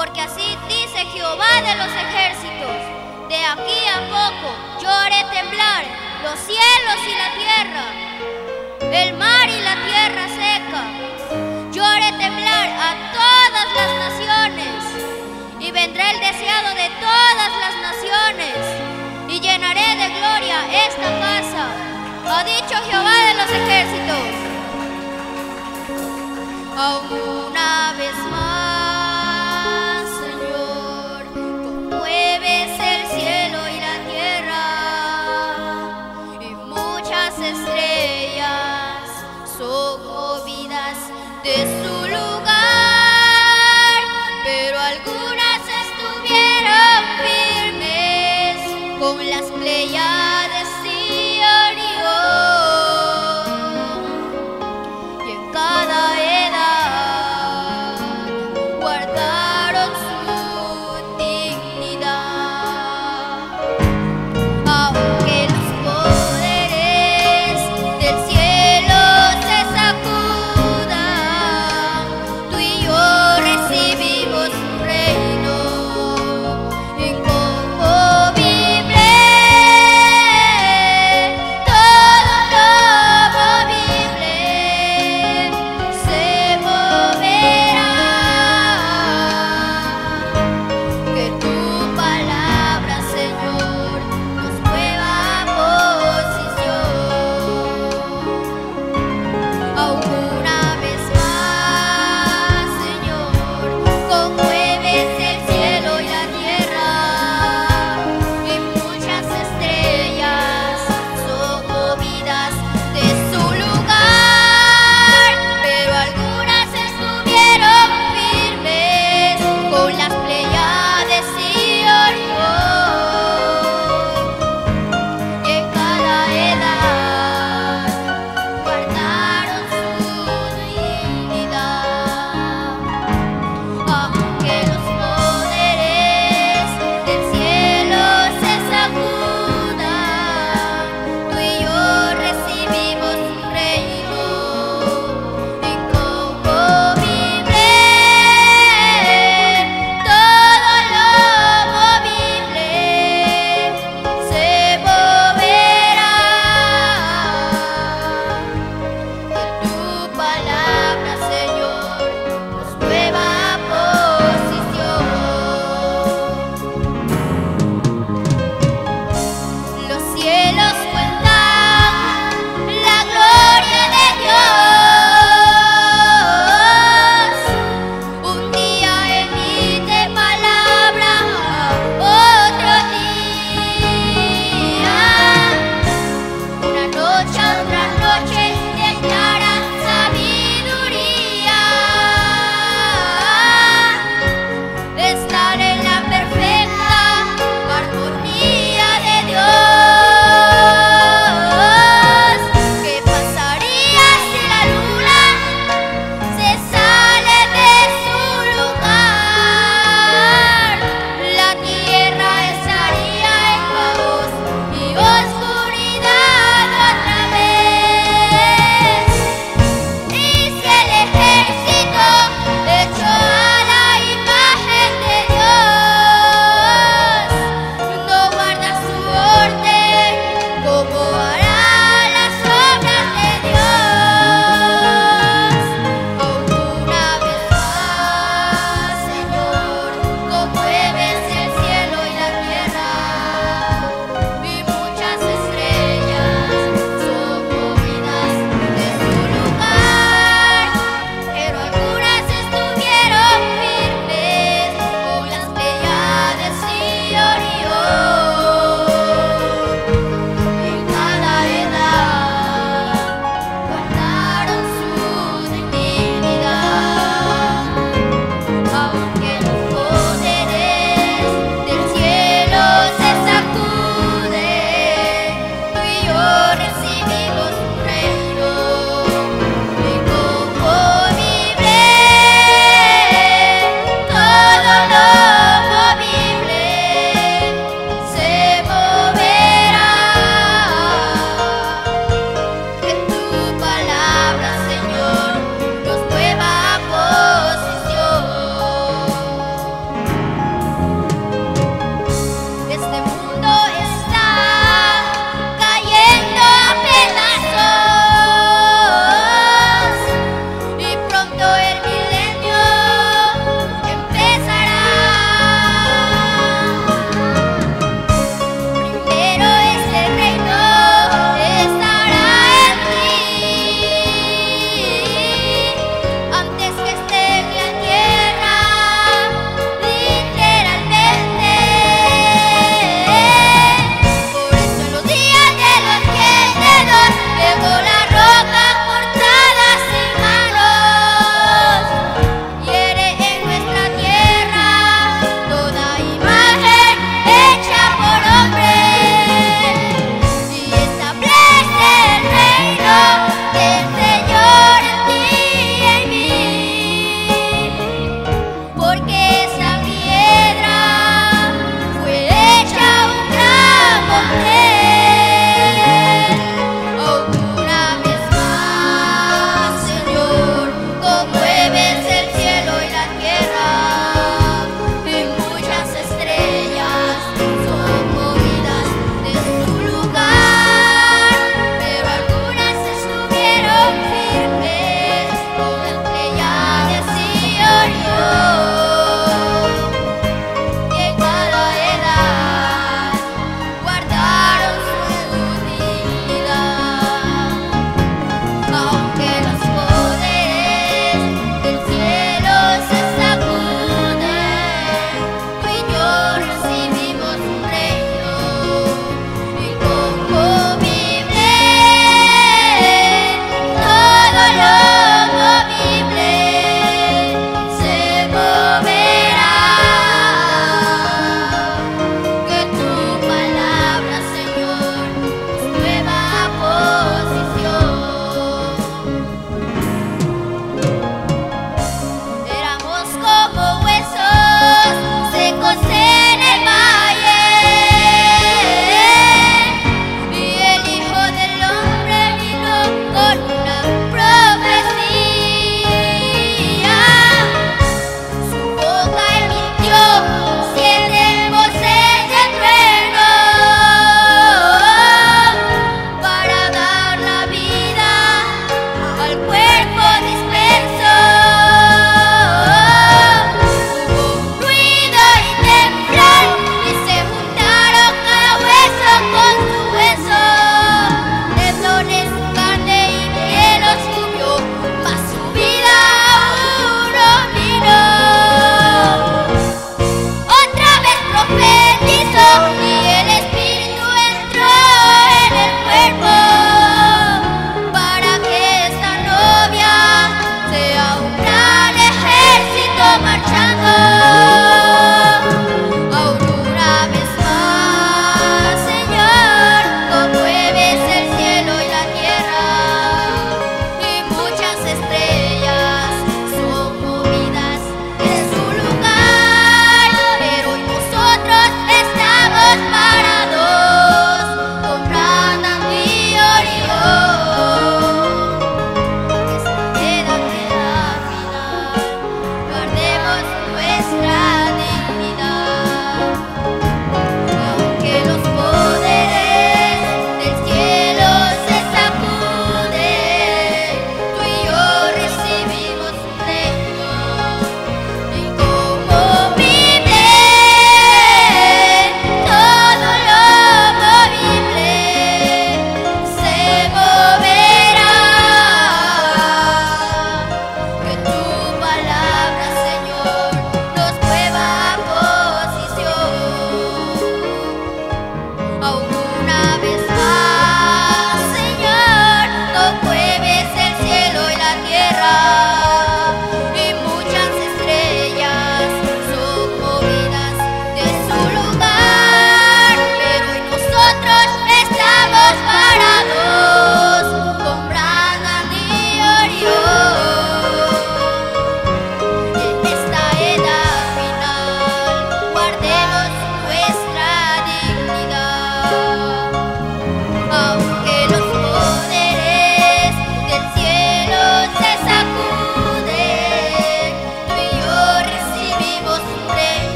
porque así dice Jehová de los ejércitos: de aquí a poco yo haré temblar los cielos y la tierra, el mar y la tierra seca. Yo haré temblar a todas las naciones, y vendrá el deseado de todas las naciones, y llenaré de gloria esta casa, ha dicho Jehová de los ejércitos. Aún una vez más, Señor, conmueves el cielo y la tierra, y muchas estrellas son movidas de su lugar, pero algunas estuvieron firmes con las Pléyades de Orión, y en cada edad guardaron su dignidad. Aunque los poderes del cielo se sacudan, tú y yo recibimos un reino inconmovible. Todo lo movible se moverá. Que tu palabra, Señor, nos mueva a posición. Aún una vez más, Señor, conmueves el cielo y la tierra, y muchas estrellas son movidas de su lugar, pero algunas estuvieron firmes con las Pléyades y Orión, y en cada edad guardaron su dignidad. Aunque los poderes del cielo se sacudan, tú y yo recibimos un reino inconmovible. Todo lo movible se moverá. Que tu palabra, Señor, nos mueva a posición. Los cielos cuentan la gloria de Dios. Un día emite palabra, otro día una noche